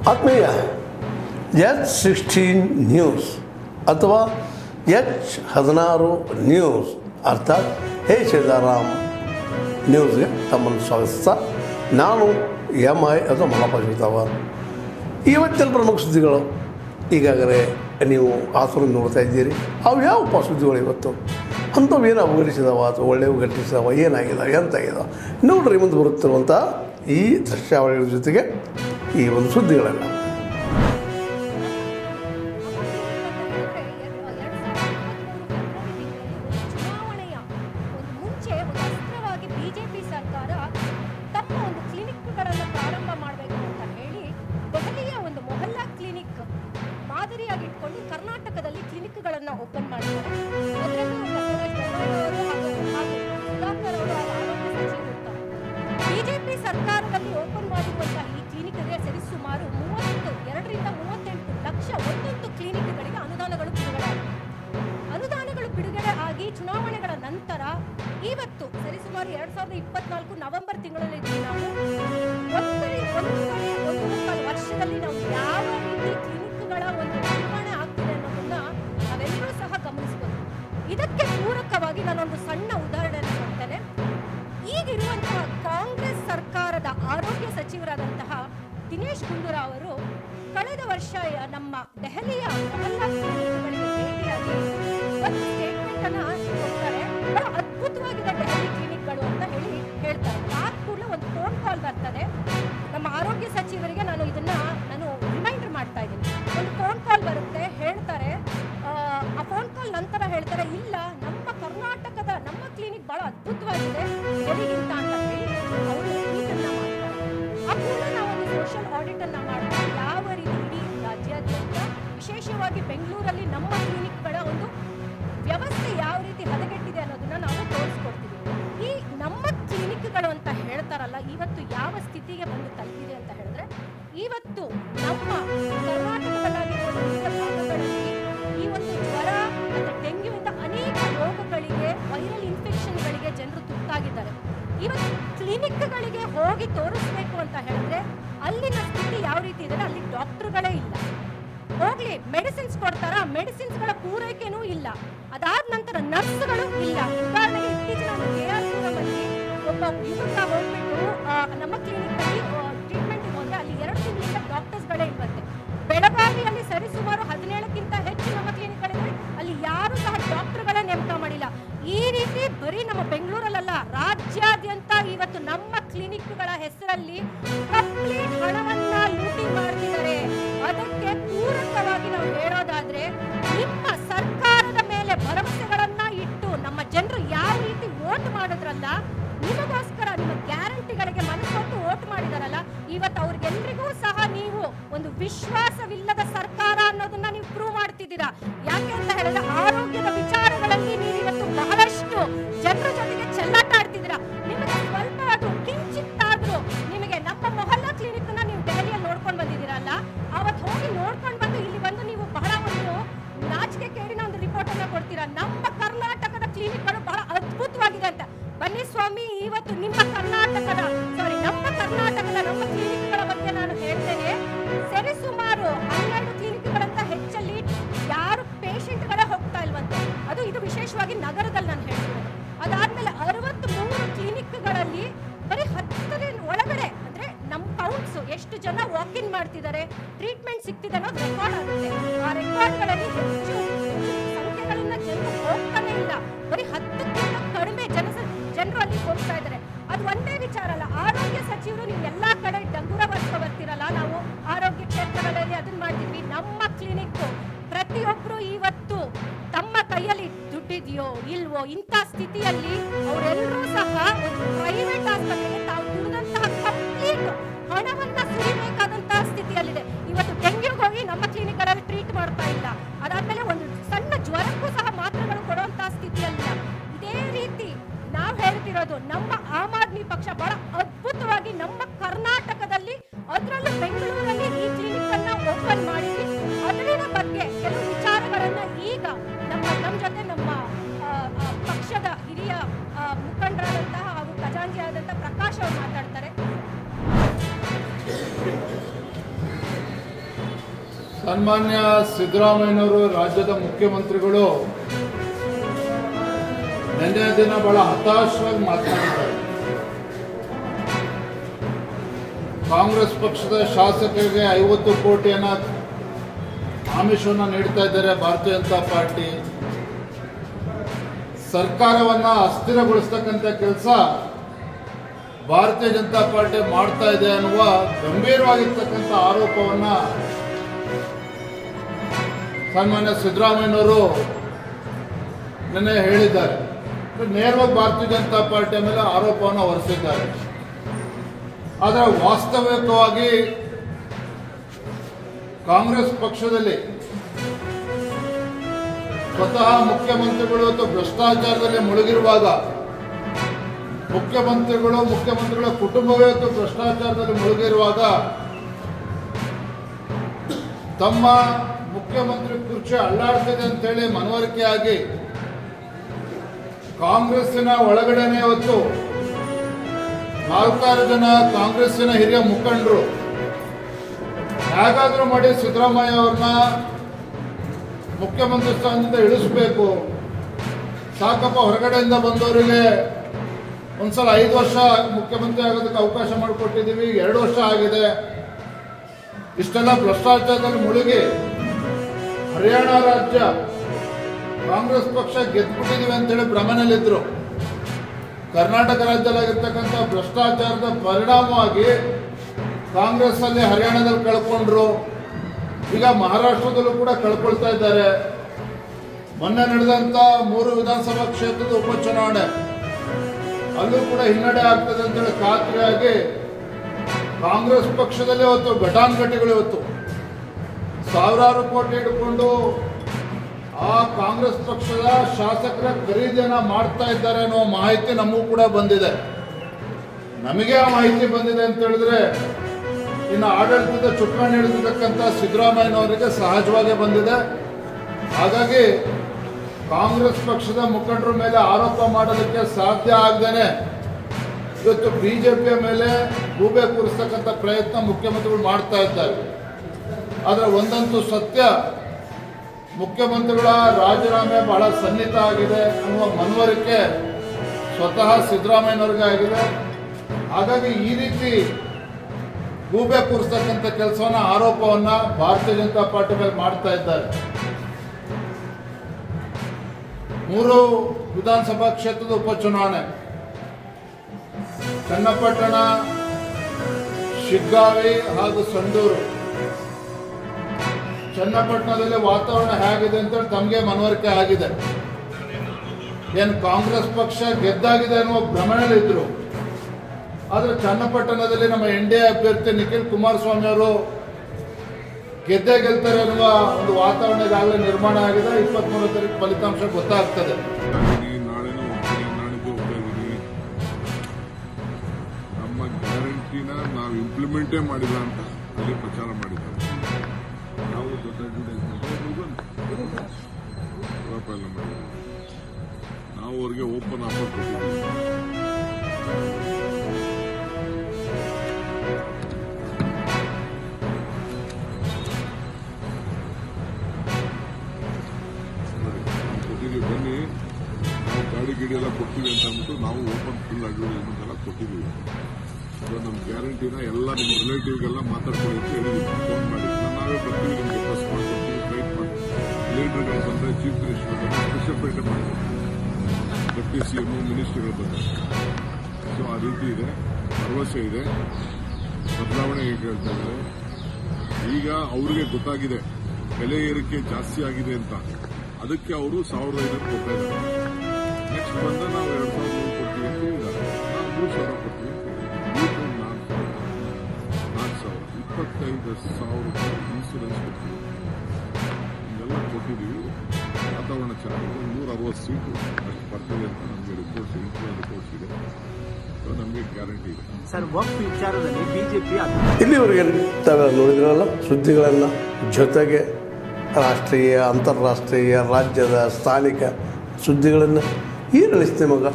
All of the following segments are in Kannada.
ಆತ್ಮೀಯ H16 ನ್ಯೂಸ್ ಅಥವಾ H16 ನ್ಯೂಸ್ ಅರ್ಥಾತ್ ಹೇ ಸೀತಾರಾಮ್ ನ್ಯೂಸ್ಗೆ ತಮ್ಮನ್ನು ಸ್ವಾಗತಿಸ್ತಾ ನಾನು MI ಅಥವಾ ಮಲ್ಲಪ್ಪ ಶಿವತಾವರ್. ಇವತ್ತಿನ ಪ್ರಮುಖ ಸುದ್ದಿಗಳು ಈಗಾಗಲೇ ನೀವು ಆಸರು ನೋಡ್ತಾ ಇದ್ದೀರಿ. ಅವು ಯಾವಪ್ಪ ಸುದ್ದಿಗಳು ಇವತ್ತು ಅಂಥವು ಏನು ಅವಘಟಿಸಿದಾವ ಅಥವಾ ಒಳ್ಳೆಯವು ಘಟಿಸಿದಾವ, ಏನಾಗಿದಾವೆ, ಎಂತಾಗಿದಾವೆ ನೋಡ್ರಿ. ಮುಂದೆ ಬರುತ್ತಿರುವಂಥ ಈ ದೃಶ್ಯಾವಳಿಗಳ ಜೊತೆಗೆ ಈ ಒಂದು ಸುದ್ದಿಗಳೆಲ್ಲ. ಬಿಜೆಪಿ ಸರ್ಕಾರ ತಮ್ಮ ಒಂದು ಕ್ಲಿನಿಕ್ಗಳನ್ನು ಪ್ರಾರಂಭ ಮಾಡಬೇಕು ಅಂತ ಹೇಳಿ ದೆಹಲಿಯ ಒಂದು ಮೊಹಲ್ಲಾ ಕ್ಲಿನಿಕ್ ಮಾದರಿಯಾಗಿ ಇಟ್ಕೊಂಡು ಕರ್ನಾಟಕದಲ್ಲಿ ಕ್ಲಿನಿಕ್ಗಳನ್ನು ಓಪನ್ ಮಾಡಿದ್ದಾರೆ. ಬಿಜೆಪಿ ಸರ್ಕಾರದಲ್ಲಿ ಓಪನ್ ಮಾಡಿರುವಂತಹ ಈ ಕ್ಲಿನಿಕ್ಗೆ ಸರಿಸುಮಾರು 32 ರಿಂದ 38 ಲಕ್ಷ ಒಂದೊಂದು ಕ್ಲಿನಿಕ್ಗಳಿಗೆ ಅನುದಾನಗಳು ಬಿಡುಗಡೆ ಆಗಿ ಚುನಾವಣೆಗಳ ನಂತರ ಇವತ್ತು ಸರಿಸುಮಾರು 2024 ನವೆಂಬರ್ ತಿಂಗಳಲ್ಲಿ ನಾವು ಒಂದು ವರ್ಷದಲ್ಲಿ ನಾವು ಯಾವ ರೀತಿ ಕ್ಲಿನಿಕ್ಗಳ ಒಂದು ನಿರ್ಮಾಣ ಆಗ್ತಿದೆ ಅನ್ನೋದನ್ನ ನಾವೆಲ್ಲರೂ ಸಹ ಗಮನಿಸಬಹುದು. ಇದಕ್ಕೆ ಪೂರಕವಾಗಿ ನಾನೊಂದು ಸಣ್ಣ ಉದಾಹರಣೆಯನ್ನು ಕೊಡ್ತೇನೆ. ಈಗಿರುವಂತಹ ಕಾಂಗ್ರೆಸ್ ಸರ್ಕಾರದ ಆರೋಗ್ಯ ಸಚಿವರಾದಂತಹ ದಿನೇಶ್ ಗುಂಡೂರಾವ್ ಅವರು ಕಳೆದ ವರ್ಷ ನಮ್ಮ ದೆಹಲಿಯ ಮೊಹಲ್ಲಾ ಕ್ಲಿನಿಕ್ಗಳಿಗೆ ಭೇಟಿಯಾಗಿ ಒಂದು ಸ್ಟೇಟ್ಮೆಂಟ್ ಅನ್ನ ಕೊಡ್ತಾರೆ. ಬಹಳ ಅದ್ಭುತವಾಗಿದೆ ದೆಹಲಿ ಕ್ಲಿನಿಕ್ಗಳು ಅಂತ ಹೇಳ್ತಾರೆ. ಆದ ಕೂಡಲೇ ಒಂದು ಫೋನ್ ಕಾಲ್ ಬರ್ತದೆ ನಮ್ಮ ಆರೋಗ್ಯ ಸಚಿವರಿಗೆ. ನಾನು ರಿಮೈಂಡರ್ ಮಾಡ್ತಾ ಇದ್ದೀನಿ. ಒಂದು ಫೋನ್ ಕಾಲ್ ಬರುತ್ತೆ, ಹೇಳ್ತಾರೆ. ಆ ಫೋನ್ ಕಾಲ್ ನಂತರ ಹೇಳ್ತಾರೆ, ಇಲ್ಲ ನಮ್ಮ ಕರ್ನಾಟಕದ ನಮ್ಮ ಕ್ಲಿನಿಕ್ ಬಹಳ ಅದ್ಭುತವಾಗಿದೆ ದೆಹಲಿಗಿಂತ ಅಂತ ಹೇಳಿ ಅವರು ಇದನ್ನ ಮಾಡ್ತಾರೆ. ಆ ಕೂಡಲೇ ನಾವೊಂದು ಸೋಷಿಯಲ್ ಆಡಿಟ್ ಅನ್ನ ಮಾಡ್ತೀವಿ. ಯಾವ ರೀತಿ ಇಡೀ ರಾಜ್ಯಾದ್ಯಂತ ವಿಶೇಷವಾಗಿ ಬೆಂಗಳೂರಲ್ಲಿ ನಮ್ಮ ಕ್ಲಿನಿಕ್ಗಳ ಒಂದು ವ್ಯವಸ್ಥೆ ಯಾವ ರೀತಿ ಹದಗೆಟ್ಟಿದೆ ಅನ್ನೋದನ್ನ ನಾವು ತೋರಿಸ್ಕೊಡ್ತೀವಿ. ಈ ನಮ್ಮ ಕ್ಲಿನಿಕ್ಗಳು ಅಂತ ಹೇಳ್ತಾರಲ್ಲ, ಇವತ್ತು ಯಾವ ಸ್ಥಿತಿಗೆ ಬಂದು ತಲುಪಿದೆ ಅಂತ ಹೇಳಿದ್ರೆ, ಇವತ್ತು ನಮ್ಮ ಕರ್ನಾಟಕದಲ್ಲಾಗಿರುವ ವಿವಿಧ ಭಾಗಗಳಲ್ಲಿ ಈ ಒಂದು ಜ್ವರ ಮತ್ತು ಡೆಂಗ್ಯೂಯಿಂದ ಅನೇಕ ರೋಗಗಳಿಗೆ, ವೈರಲ್ ಇನ್ಫೆಕ್ಷನ್ಗಳಿಗೆ ಜನರು ತುತ್ತಾಗಿದ್ದಾರೆ. ಇವತ್ತು ಕ್ಲಿನಿಕ್ಗಳಿಗೆ ಹೋಗಿ ತೋರಿಸ್ಬೇಕು ಅಂತ ಹೇಳಿದ್ರೆ ಅಲ್ಲಿನ ಸ್ಥಿತಿ ಯಾವ ರೀತಿ ಇದೆ, ಅಲ್ಲಿ ಡಾಕ್ಟರ್ಗಳೇ ಇಲ್ಲ. ಹೋಗ್ಲಿ ಮೆಡಿಸಿನ್ಸ್ ಕೊಡ್ತಾರ, ಮೆಡಿಸಿನ್ಸ್ಗಳ ಪೂರೈಕೆನೂ ಇಲ್ಲ. ಅದಾದ ನಂತರ ನರ್ಸ್ಗಳು ಇಲ್ಲ. ಉದಾಹರಣೆಗೆ ಇತ್ತೀಚಿನ KR-ಪುರಮಲ್ಲಿ ಒಬ್ಬ ಯುವಕ ಹೋಗ್ಬಿಟ್ಟು ನಮ್ಮ ಕ್ಲಿನಿಕ್ ಅಲ್ಲಿ ಟ್ರೀಟ್ಮೆಂಟ್ ಹೋದ್ರೆ ಅಲ್ಲಿ 2 ತಿಂಗಳಿಂದ ಡಾಕ್ಟರ್ಸ್ಗಳೇ ಇಲ್ವಂತೆ. ಬೆಳಗಾವಿಯಲ್ಲಿ ಸರಿಸುಮಾರು 17ಕ್ಕಿಂತ ಹೆಚ್ಚು ನಮ್ಮ ಕ್ಲಿನಿಕ್ಗಳಿವೆ, ಅಲ್ಲಿ ಯಾರು ಸಹ ಡಾಕ್ಟರ್ಗಳೇ ನೇಮಕ ಮಾಡಿಲ್ಲ. ಈ ರೀತಿ ಬರೀ ನಮ್ಮ ಬೆಂಗಳೂರಲ್ಲ, ರಾಜ್ಯಾದ್ಯಂತ ಇವತ್ತು ನಮ್ಮ ಕ್ಲಿನಿಕ್ಗಳ ಹೆಸರಲ್ಲಿ ಕಂಪ್ಲೀಟ್ ಹಣವನ್ನ ಲೂಟಿ ಮಾಡ್ತಿದ್ದಾರೆ. ಅದಕ್ಕೆ ಪೂರಕವಾಗಿ ನಾವು ಹೇಳೋದಾದ್ರೆ, ನಿಮ್ಮ ಸರ್ಕಾರದ ಮೇಲೆ ಭರವಸೆಗಳನ್ನ ಇಟ್ಟು ನಮ್ಮ ಜನರು ಯಾವ ರೀತಿ ವೋಟ್ ಮಾಡಿದ್ರಲ್ಲ, ನಿಮಗೋಸ್ಕರ ನಿಮ್ಮ ಗ್ಯಾರಂಟಿಗಳಿಗೆ ಮನಸ್ಸೊಟ್ಟು ವೋಟ್ ಮಾಡಿದಾರಲ್ಲ, ಇವತ್ತು ಅವ್ರಿಗೆಲ್ರಿಗೂ ಸಹ ನೀವು ಒಂದು ವಿಶ್ವಾಸವಿಲ್ಲದ ಸರ್ಕಾರ ಅನ್ನೋದನ್ನ ನೀವು ಪ್ರೂವ್ ಮಾಡ್ತಿದ್ದೀರಾ. ಯಾಕೆ ಅಂತ ಹೇಳಿದ್ರೆ, ಆರೋಗ್ಯದ ವಿಚಾರಗಳಲ್ಲಿ ನೀವು ಇವತ್ತು ಬಹಳಷ್ಟು ಜನರ ಜೊತೆಗೆ ಚೆಲ್ಲಾಟ ಆಡ್ತಿದ್ದೀರಾ. ನಿಮಗೆ ಸ್ವಲ್ಪ ಅದು ಕಿಂಚಿತ್ತಾದ್ರೂ ನಿಮಗೆ ನಮ್ಮ ಮೊಹಲ್ಲಾ ಕ್ಲಿನಿಕ್ ನ ನೀವು ದೆಹಲಿಯಲ್ಲಿ ನೋಡ್ಕೊಂಡು ಬಂದಿದ್ದೀರಲ್ಲ, ಅವತ್ತು ಹೋಗಿ ನೋಡ್ಕೊಂಡು ಬಂದು ಇಲ್ಲಿ ಬಂದು ನೀವು ಬಹಳ ಒಂದು ನಾಚಿಕೆ ಕೇಳಿನ ಒಂದು ರಿಪೋರ್ಟ್ ಅನ್ನ ಕೊಡ್ತೀರಾ. ನಮ್ಮ ಕರ್ನಾಟಕದ ಕ್ಲಿನಿಕ್ಗಳು ಬಹಳ ಅದ್ಭುತವಾಗಿದೆ ಅಂತ. ಬನ್ನಿ ಸ್ವಾಮಿ, ಇವತ್ತು ನಮ್ಮ ಕರ್ನಾಟಕದ ನಮ್ಮ ಕ್ಲಿನಿಕ್ಗಳ ಬಗ್ಗೆ ನಾನು ಹೇಳ್ತೇನೆ. ಸರಿಸುಮಾರು 12 ಕ್ಲಿನಿಕ್ಗಳಂತ ಹೆಚ್ಚಲ್ಲಿ ಯಾರು ಪೇಷಂಟ್ಗಳೇ ಹೋಗ್ತಾ ಇಲ್ವಂತೆ. ಇದು ವಿಶೇಷವಾಗಿ ನಗರದಲ್ಲಿ ನಾನು ಹೇಳ್ತಿರೋದು. ಅದಾದ್ಮೇಲೆ 63 ಕ್ಲಿನಿಕ್ಗಳಲ್ಲಿ ಬರೀ 10 ಒಳಗಡೆ ಅಂದ್ರೆ ನಮ್ಮ ಕೌಂಟ್ಸ್ ಎಷ್ಟು ಜನ ವಾಕ್ ಇನ್ ಮಾಡ್ತಿದ್ದಾರೆ, ಟ್ರೀಟ್ಮೆಂಟ್ ಸಿಗ್ತಿದೆ ಅನ್ನೋದು ರೆಕಾರ್ಡ್ ಆಗುತ್ತೆ. ಆ ರೆಕಾರ್ಡ್ಗಳಲ್ಲಿ ಹೆಚ್ಚು ಸಂಖ್ಯೆಗಳಿಂದ ಜನರು ಹೋಗ್ತಾನೆ ಇಲ್ಲ. ಬರೀ 10ಕ್ಕಿಂತ ಕಡಿಮೆ ಜನರು ಅಲ್ಲಿ ಹೋಗ್ತಾ ಇದ್ದಾರೆ. ಅದು ಒಂದೇ ವಿಚಾರ ಅಲ್ಲ, ಆರೋಗ್ಯ ಸಚಿವರು ನೀವು ಎಲ್ಲಾ ಕಡೆ ಡಂಗುರ ಬರ್ಸ್ಕೊ ಬರ್ತಿರಲ್ಲ, ನಾವು ಆರೋಗ್ಯ ಕ್ಷೇತ್ರಗಳಲ್ಲಿ ಅದನ್ನ ಮಾಡ್ತಿದ್ವಿ. ನಮ್ಮ ಕ್ಲಿನಿಕ್ ಪ್ರತಿಯೊಬ್ರು ಇವತ್ತು ತಮ್ಮ ಕೈಯಲ್ಲಿ ದುಡ್ಡಿದೆಯೋ ಇಲ್ವೋ ಇಂಥ ಸ್ಥಿತಿಯಲ್ಲಿ ಅವರೆಲ್ಲರೂ ಸಹ ಒಂದು ಪ್ರೈವೇಟ್ ಆಸ್ಪತ್ರೆಗೆ ತಾವು ದುಡಿದಂತಹ ಕಂಪ್ಲೀಟ್ ಹಣವನ್ನ ಸುರಿಬೇಕಾದಂತಹ ಸ್ಥಿತಿಯಲ್ಲಿದೆ. ಇವತ್ತು ಡೆಂಗ್ಯೂಗೆ ಹೋಗಿ ನಮ್ಮ ಕ್ಲಿನಿಕ್ಗಳಲ್ಲಿ ಟ್ರೀಟ್ ಮಾಡ್ತಾ ಇಲ್ಲ. ಅದಾದ್ಮೇಲೆ ಒಂದು ಸಣ್ಣ ಜ್ವರಕ್ಕೂ ಸಹ ಮಾತ್ರೆಗಳು ಕೊಡುವಂತಹ ಸ್ಥಿತಿಯಲ್ಲಿಲ್ಲ. ಇದೇ ರೀತಿ ನಾವು ಹೇಳ್ತಿರೋದು, ನಮ್ಮ ಆಮ್ ಆದ್ಮಿ ಪಕ್ಷ ಬಹಳ ಅದ್ಭುತವಾಗಿ ನಮ್ಮ ಕರ್ನಾಟಕದಲ್ಲಿ ಸನ್ಮಾನ್ಯ ಸಿದ್ದರಾಮಯ್ಯನವರು ರಾಜ್ಯದ ಮುಖ್ಯಮಂತ್ರಿಗಳು ನಿನ್ನೆ ದಿನ ಬಹಳ ಹತಾಶವಾಗಿ ಮಾತನಾಡಿದ್ದಾರೆ. ಕಾಂಗ್ರೆಸ್ ಪಕ್ಷದ ಶಾಸಕರಿಗೆ 50 ಕೋಟಿಯನ್ನ ಆಮಿಷವನ್ನು ನೀಡ್ತಾ ಇದ್ದಾರೆ ಭಾರತೀಯ ಜನತಾ ಪಾರ್ಟಿ. ಸರ್ಕಾರವನ್ನ ಅಸ್ಥಿರಗೊಳಿಸ್ತಕ್ಕಂಥ ಕೆಲಸ ಭಾರತೀಯ ಜನತಾ ಪಾರ್ಟಿ ಮಾಡ್ತಾ ಇದೆ ಅನ್ನುವ ಗಂಭೀರವಾಗಿರ್ತಕ್ಕಂಥ ಆರೋಪವನ್ನ ಸನ್ಮಾನ್ಯ ಸಿದ್ದರಾಮಯ್ಯನವರು ನಿನ್ನೆ ಹೇಳಿದ್ದಾರೆ. ನೇರವಾಗಿ ಭಾರತೀಯ ಜನತಾ ಪಾರ್ಟಿಯ ಮೇಲೆ ಆರೋಪವನ್ನು ಹೊರಿಸಿದ್ದಾರೆ. ಆದರೆ ವಾಸ್ತವಿಕವಾಗಿ ಕಾಂಗ್ರೆಸ್ ಪಕ್ಷದಲ್ಲಿ ಸ್ವತಃ ಮುಖ್ಯಮಂತ್ರಿಗಳು ಇವತ್ತು ಭ್ರಷ್ಟಾಚಾರದಲ್ಲಿ ಮುಳುಗಿರುವಾಗ, ಮುಖ್ಯಮಂತ್ರಿಗಳ ಕುಟುಂಬವೇ ಇವತ್ತು ಭ್ರಷ್ಟಾಚಾರದಲ್ಲಿ ಮುಳುಗಿರುವಾಗ, ತಮ್ಮ ಮುಖ್ಯಮಂತ್ರಿ ಕುರ್ಚಿ ಅಲ್ಲಾಡ್ತಿದೆ ಅಂತೇಳಿ ಮನವರಿಕೆಯಾಗಿ ಕಾಂಗ್ರೆಸ್ಸಿನ ಒಳಗಡೆನೆ ಇವತ್ತು 4 ಜನ ಕಾಂಗ್ರೆಸ್ಸಿನ ಹಿರಿಯ ಮುಖಂಡರು ಹೇಗಾದ್ರೂ ಮಾಡಿ ಸಿದ್ದರಾಮಯ್ಯ ಅವ್ರನ್ನ ಮುಖ್ಯಮಂತ್ರಿ ಸ್ಥಾನದಿಂದ ಇಳಿಸಬೇಕು, ಸಾಕಪ್ಪ ಹೊರಗಡೆಯಿಂದ ಬಂದವರಿಗೆ ಒಂದ್ಸಲ 5 ವರ್ಷ ಮುಖ್ಯಮಂತ್ರಿ ಆಗೋದಕ್ಕೆ ಅವಕಾಶ ಮಾಡಿಕೊಟ್ಟಿದ್ದೀವಿ, 2 ವರ್ಷ ಆಗಿದೆ, ಇಷ್ಟೆಲ್ಲ ಭ್ರಷ್ಟಾಚಾರದಲ್ಲಿ ಮುಳುಗಿ ಹರಿಯಾಣ ರಾಜ್ಯ ಕಾಂಗ್ರೆಸ್ ಪಕ್ಷ ಗೆದ್ದುಬಿಟ್ಟಿದ್ದೀವಿ ಅಂತೇಳಿ ಭ್ರಮೆನಲ್ಲಿದ್ರು. ಕರ್ನಾಟಕ ರಾಜ್ಯದಲ್ಲಾಗಿರ್ತಕ್ಕಂಥ ಭ್ರಷ್ಟಾಚಾರದ ಪರಿಣಾಮವಾಗಿ ಕಾಂಗ್ರೆಸ್ ಅಲ್ಲಿ ಹರಿಯಾಣದಲ್ಲಿ ಕಳ್ಕೊಂಡ್ರು, ಈಗ ಮಹಾರಾಷ್ಟ್ರದಲ್ಲೂ ಕೂಡ ಕಳ್ಕೊಳ್ತಾ ಇದ್ದಾರೆ. ಮೊನ್ನೆ ನಡೆದಂತ 3 ವಿಧಾನಸಭಾ ಕ್ಷೇತ್ರದ ಉಪಚುನಾವಣೆ ಅಲ್ಲೂ ಕೂಡ ಹಿನ್ನಡೆ ಆಗ್ತದೆ ಅಂತೇಳಿ ಖಾತ್ರಿಯಾಗಿ ಕಾಂಗ್ರೆಸ್ ಪಕ್ಷದಲ್ಲಿ ಇವತ್ತು ಘಟಾನುಘಟಿಗಳು ಇವತ್ತು ಸಾವಿರಾರು ಕೋಟಿ ಇಟ್ಕೊಂಡು ಆ ಕಾಂಗ್ರೆಸ್ ಪಕ್ಷದ ಶಾಸಕರ ಖರೀದಿಯನ್ನ ಮಾಡ್ತಾ ಇದ್ದಾರೆ ಅನ್ನೋ ಮಾಹಿತಿ ನಮಗೂ ಕೂಡ ಬಂದಿದೆ. ನಮಗೆ ಆ ಮಾಹಿತಿ ಬಂದಿದೆ ಅಂತ ಹೇಳಿದ್ರೆ ಇನ್ನು ಆಡಳಿತದ ಚುಕ್ಕಾಣಿ ಹಿಡಿದಿರ್ತಕ್ಕಂಥ ಸಿದ್ದರಾಮಯ್ಯನವರಿಗೆ ಸಹಜವಾಗಿ ಬಂದಿದೆ. ಹಾಗಾಗಿ ಕಾಂಗ್ರೆಸ್ ಪಕ್ಷದ ಮುಖಂಡರ ಮೇಲೆ ಆರೋಪ ಮಾಡೋದಕ್ಕೆ ಸಾಧ್ಯ ಆಗದೇನೆ ಇವತ್ತು ಬಿಜೆಪಿಯ ಮೇಲೆ ಗೂಬೆ ಕೂರಿಸ್ತಕ್ಕಂಥ ಪ್ರಯತ್ನ ಮುಖ್ಯಮಂತ್ರಿಗಳು ಮಾಡ್ತಾ ಇದ್ದಾರೆ. ಆದರೆ ಒಂದಂತೂ ಸತ್ಯ, ಮುಖ್ಯಮಂತ್ರಿಗಳ ರಾಜೀನಾಮೆ ಬಹಳ ಸನ್ನಿಹಿತ ಆಗಿದೆ ಅನ್ನುವ ಮನವರಿಕೆ ಸ್ವತಃ ಸಿದ್ದರಾಮಯ್ಯನವರಿಗೆ ಆಗಿದೆ. ಹಾಗಾಗಿ ಈ ರೀತಿ ಗೂಬೆ ಕೂರಿಸ್ತಕ್ಕಂಥ ಕೆಲಸವನ್ನ ಆರೋಪವನ್ನ ಭಾರತೀಯ ಜನತಾ ಪಾರ್ಟಿ ಮೇಲೆ ಮಾಡ್ತಾ ಇದ್ದಾರೆ. 3 ವಿಧಾನಸಭಾ ಕ್ಷೇತ್ರದ ಉಪಚುನಾವಣೆ, ಚನ್ನಪಟ್ಟಣ, ಶಿಗ್ಗಾವಿ ಹಾಗೂ ಸಂಡೂರು. ಚನ್ನಪಟ್ಟಣದಲ್ಲಿ ವಾತಾವರಣ ಹೇಗಿದೆ ಅಂತೇಳಿ ತಮಗೆ ಮನವರಿಕೆ ಆಗಿದೆ. ಏನು ಕಾಂಗ್ರೆಸ್ ಪಕ್ಷ ಗೆದ್ದಾಗಿದೆ ಅನ್ನುವ ಭ್ರಮಣೆಯಲ್ಲಿದ್ರು. ಆದರೆ ಚನ್ನಪಟ್ಟಣದಲ್ಲಿ ನಮ್ಮ NDA ಅಭ್ಯರ್ಥಿ ನಿಖಿಲ್ ಕುಮಾರಸ್ವಾಮಿ ಅವರು ಗೆದ್ದೇ ಗೆಲ್ತಾರೆ ಅನ್ನುವ ಒಂದು ವಾತಾವರಣ ಈಗಾಗಲೇ ನಿರ್ಮಾಣ ಆಗಿದೆ. 23ನೇ ತಾರೀಕು ಫಲಿತಾಂಶ ಗೊತ್ತಾಗ್ತದೆ. ನಮ್ಮ ಗ್ಯಾರಂಟಿನ ನಾವು ಇಂಪ್ಲಿಮೆಂಟೇ ಮಾಡಿಲ್ಲ ಅಂತ ಅಲ್ಲಿ ಪ್ರಚಾರ ಮಾಡಿದ್ದಾರೆ. ನಾವು ದೊಡ್ಡ ನಾವು ಅವ್ರಿಗೆ ಓಪನ್ ಆಫರ್ ಕೊಟ್ಟಿದ್ದೀವಿ. ಬನ್ನಿ, ನಾವು ಗಾಡಿ ಎಲ್ಲ ಕೊಡ್ತೀವಿ ಅಂತ ಅಂದ್ಬಿಟ್ಟು ನಾವು ಓಪನ್ ಫುಲ್ ಅಡ್ವರ್ಟೈಸ್ಮೆಂಟ್ ಎಲ್ಲ ಕೊಟ್ಟಿದ್ದೀವಿ. ನಮ್ಮ ಗ್ಯಾರಂಟಿನ ಎಲ್ಲ ನಿಮ್ಮ ರಿಲೇಟಿವ್ಗೆಲ್ಲ ಮಾತಾಡ್ಕೊಳ್ಳಿ ಅಂತ ಹೇಳಿದ್ವಿ. ಫೋನ್ ಮಾಡಿ ನಾವೇ ಬರ್ತೀವಿ, ನಿಮಗೆ ಬಸ್ ಮಾಡ್ಕೊಡ್ತೀವಿ, ಫ್ಲೈಟ್ ಮಾಡ್ತೀವಿ, ಲೀಡರ್ಗಳು ಬಂದರೆ ಚೀಫ್ ಮಿನಿಸ್ಟರ್ ಬಂದರೆ ಸ್ಪೆಷಲ್ ಫ್ಲೈಟ್ ಮಾಡ್ತೀವಿ, ಡೆಪ್ಟಿ CM ಮಿನಿಸ್ಟರ್ಗಳು ಬಂದರೆ. ಸೊ ಆ ರೀತಿ ಇದೆ, ಭರವಸೆ ಇದೆ, ಬದಲಾವಣೆ ಹೇಗೆ ಹೇಳ್ತಾ ಇದ್ದಾರೆ. ಈಗ ಅವ್ರಿಗೆ ಗೊತ್ತಾಗಿದೆ ಬೆಲೆ ಏರಿಕೆ ಜಾಸ್ತಿ ಆಗಿದೆ ಅಂತ, ಅದಕ್ಕೆ ಅವರು 1500 ಕೊಡ್ತಾ ಇದ್ದಾರೆ. ನೆಕ್ಸ್ಟ್ ಬಂದ ನಾವು 2000 ಕೊಡ್ತೀವಿ ಅಂತ ಹೇಳಿದ್ದಾರೆ. ನಾವು 3000 ಕೊಡ್ತೀವಿ ಅಂತ ಹೇಳಿದ್ವಿ. 4,000 25,000 ರೂಪಾಯಿ ಇನ್ಸೂರೆನ್ಸ್ ಕೊಡ್ತೀವಿ. ಇದೆಲ್ಲ ಕೊಟ್ಟಿದ್ದೀವಿ. ವಾತಾವರಣ ಚೆನ್ನಾಗಿದೆ. 160 ಸೀಟು ಅಷ್ಟು ಬರ್ತದೆ ಅಂತ ನಮಗೆ ರಿಪೋರ್ಟ್ಸ್, ಇಂಟರ್ನಲ್ ರಿಪೋರ್ಟ್ಸ್ ಇದೆ. ನಮಗೆ ಗ್ಯಾರಂಟಿ ಇದೆ. ಸರ್, ವಕ್ಫ್ ವಿಚಾರದಲ್ಲಿ ಬಿಜೆಪಿ ಇಲ್ಲಿವರೆಗೆ ತಾವೆಲ್ಲ ನೋಡಿದ್ರಲ್ಲ ಸುದ್ದಿಗಳನ್ನು, ಜೊತೆಗೆ ರಾಷ್ಟ್ರೀಯ, ಅಂತಾರಾಷ್ಟ್ರೀಯ, ರಾಜ್ಯದ, ಸ್ಥಾನಿಕ ಸುದ್ದಿಗಳನ್ನು ಈ ನಡೆಸ್ತೀವಿ ಮಗ.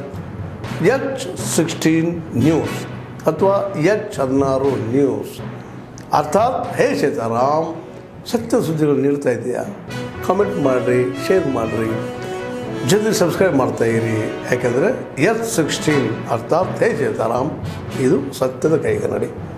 H16 ನ್ಯೂಸ್ ಅಥವಾ H16 ನ್ಯೂಸ್, ಅರ್ಥಾತ್ ಹೇ ಸೀತಾರಾಮ್ ಸತ್ಯ ಸುದ್ದಿಗಳು ನೀಡ್ತಾ ಇದೆಯಾ? ಕಾಮೆಂಟ್ ಮಾಡಿರಿ, ಶೇರ್ ಮಾಡಿರಿ, ಜೊತೆಗೆ ಸಬ್ಸ್ಕ್ರೈಬ್ ಮಾಡ್ತಾಯಿರಿ. ಯಾಕೆಂದರೆ H16 ಅರ್ಥಾತ್ ಹೇ ಸೀತಾರಾಮ್, ಇದು ಸತ್ಯದ ಕೈಗನ್ನಡಿ.